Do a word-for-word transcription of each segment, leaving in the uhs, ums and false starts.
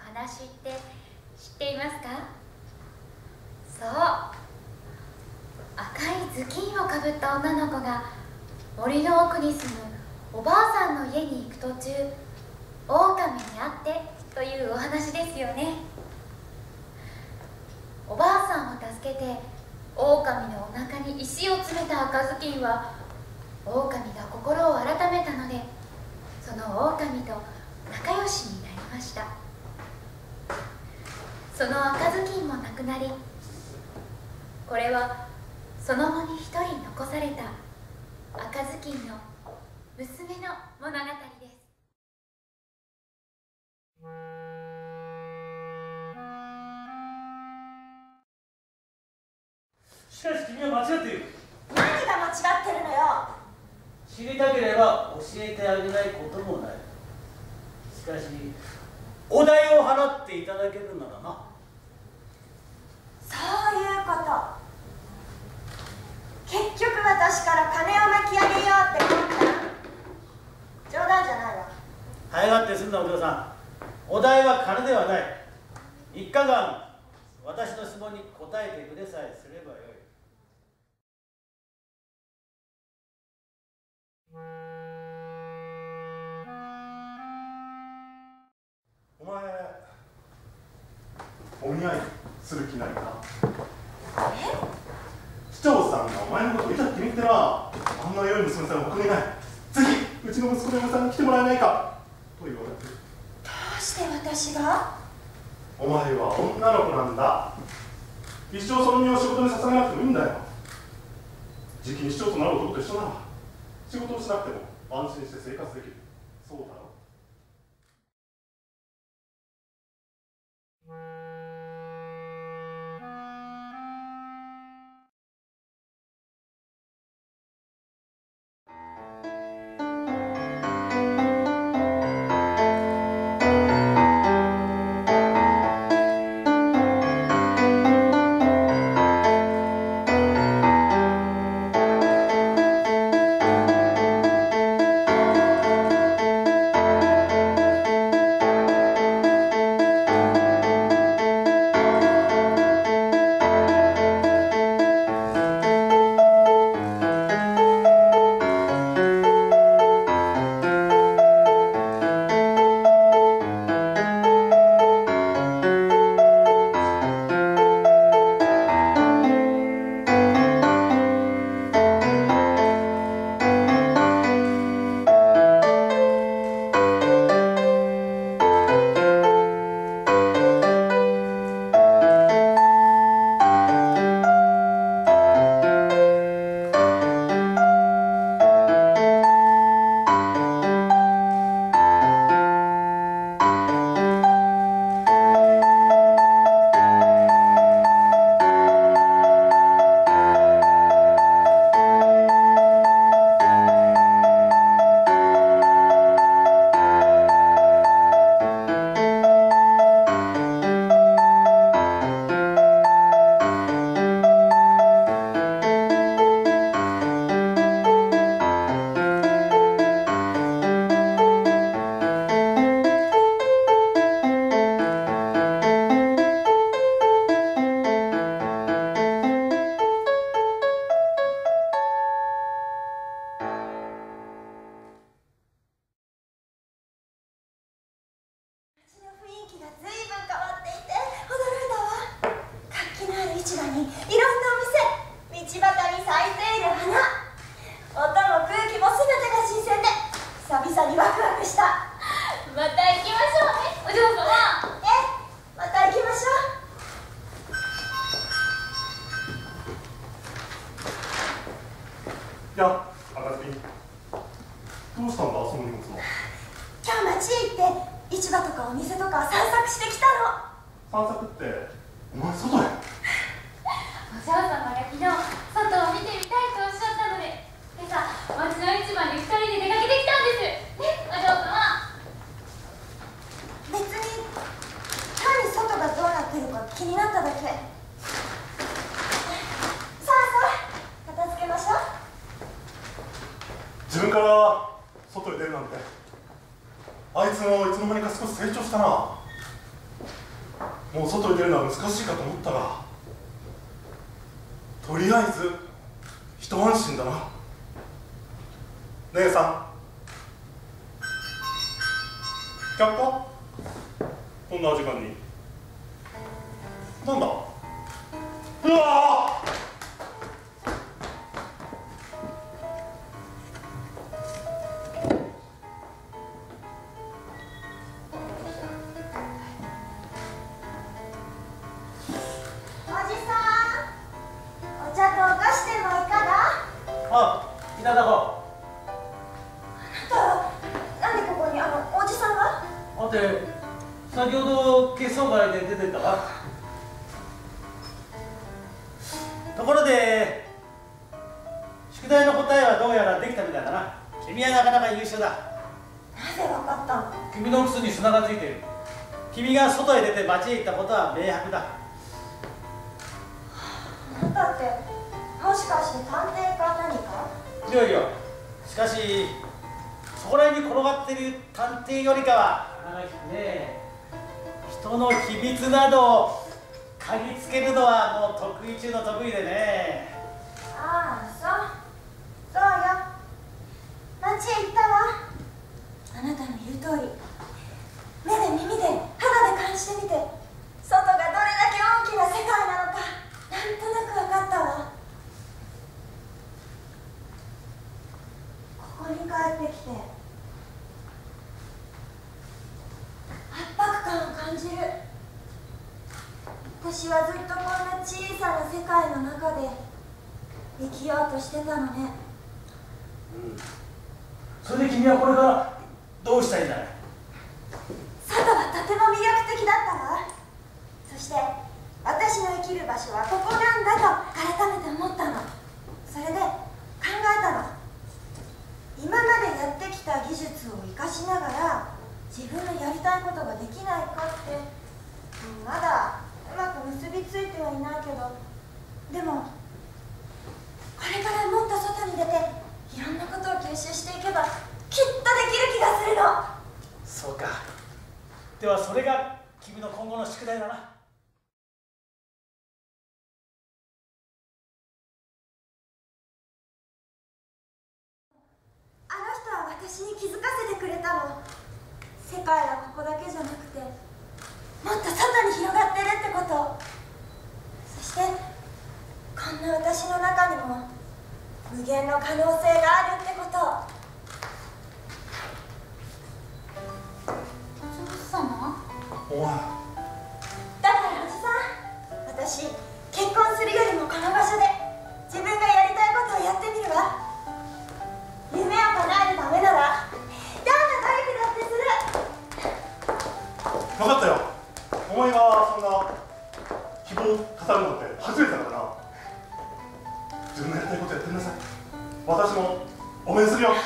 話って知っていますか？そう、赤い頭巾をかぶった女の子が森の奥に住むおばあさんの家に行く途中、狼に会ってというお話ですよね。おばあさんを助けて狼のお腹に石を詰めた赤ずきんは、狼が心を改めたので、その狼と仲良しになりました。その赤ずきんもなくなり、これはその後に一人残された赤ずきんの娘の物語です。 しかし君は間違っている。 何が間違ってるのよ。 知りたければ教えてあげないこともない。しかしお代を払っていただけるならな。 そういうこと。結局私から金を巻き上げようって思った。冗談じゃないわ。 早がって済んだお嬢さん、お代は金ではない。いっかかん私の質問に答えてくれさえすればよい。 お前、お見合いする気ないか？ え？ 市長さんがお前のことをいたって気に入ってな、あんな良い娘さんが他にいない。ぜひうちの息子の嫁さんに来てもらえないかと言われてる。 どうして私が？ お前は女の子なんだ。一生その身を仕事に捧げなくてもいいんだよ。じきに市長となる男と一緒なら、仕事をしなくても安心して生活できる。そうだろ？いや、赤ずきん、どうしたんだ、その荷物は。 今日町へ行って市場とかお店とか散策してきたの。 散策ってお前外へ？ お嬢様が昨日外を見てみたいとおっしゃったので、今朝町の市場に二人で出かけてきたんですね、お嬢様。 別に単に外がどうなってるか気になっただけ。さあさあ、片付けましょう。 自分から外へ出るなんて、あいつもいつの間にか少し成長したな。 もう外に出るのは難しいかと思ったが、とりあえず一安心だな。姉さん、却下。こんな時間になんだ。うわー、 あ、いただこあなた、なんでここに、あの、おじさんが？ う。待って、先ほど血相からで出てったか。ところで、宿題の答えはどうやらできたみたいだな。君はなかなか優秀だ。 なぜわかったの？ 君の靴に砂がついている。君が外へ出て町へ行ったことは明白だ。 あなたって、もしかして探偵か何か？ いやいや、しかしそこら辺に転がっている探偵よりかは鼻が利くね。人の秘密などを嗅ぎつけるのはもう得意中の得意でね。 ああ、そうそうよ。町へ行ったわ。あなたの言う通り、目で耳で肌で感じてみて、外がどれだけ大きな世界なのかなんとなく分かったわ。ここに帰ってきて圧迫感を感じる。私はずっとこんな小さな世界の中で生きようとしてたのね。 うん、それで君はこれからどうしたいんだい？ 外はとても魅力的だったわ。そして私の生きる場所はここなんだと改めて思ったの。それで考えたの。今までやってきた技術を生かしながら自分のやりたいことができないかって、まだうまく結びついてはいないけど、でもこれからもっと外に出ていろんなことを吸収していけばきっとできる気がするの。 そうか。ではそれが君の今後の宿題だな。 あの人は私に気づかせてくれたの。世界はここだけじゃなくてもっと外に広がってるってこと。そしてこんな私の中にも無限の可能性があるってこと。 お嬢様？ お前、 だからおじさん、私結婚するよりもこの場所で自分がやりたいことをやってみるわ。夢を叶えるためならどんな努力だってする。 分かったよ。お前がそんな希望を語るなんて初めてだからな。自分のやりたいことやってください。私も応援するよ。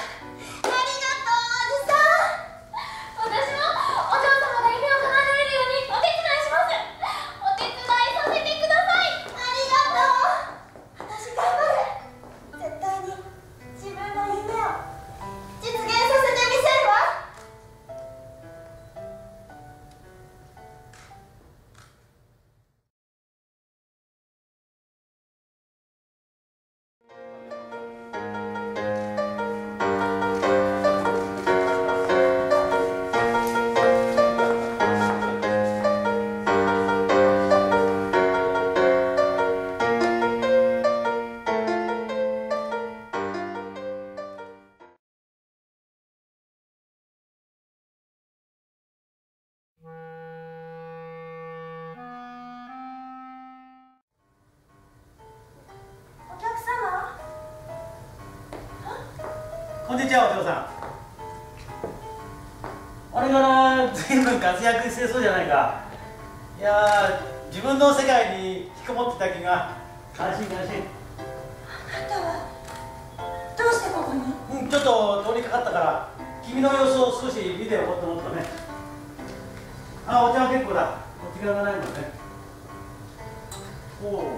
こんにちは、お嬢さん。あれから随分活躍してそうじゃないか。いやー、自分の世界に引きこもってた気が感心感心。 あなたはどうしてここに？ うん、ちょっと通りかかったから君の様子を少し見ておこうと思ったね。あ、お茶は結構だ。お時間がないのね。おお、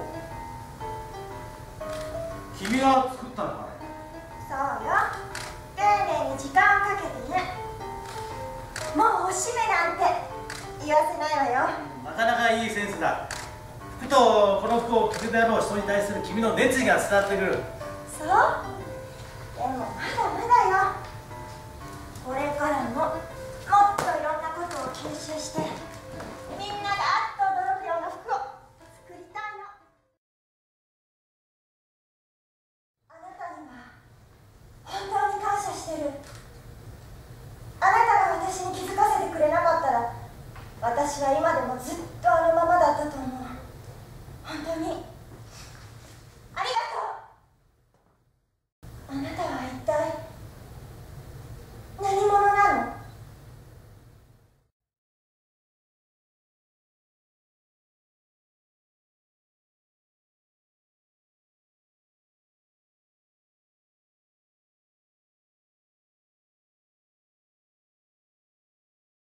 君が作ったのかね。 そうよ。丁寧に時間をかけてね。もうおしめなんて言わせないわよ。 まなかなかいいセンスだ。ふとこの服を着るであろう人に対する君の熱意が伝わってくる。 そう？でもまだまだよ。これからももっといろんなことを吸収して、みんながあっと驚くような服を作りたいの。あなたには本当に感謝してる。あなたが私に気づかせてくれなかったら、私は今でもずっとあのままだったと思う。本当に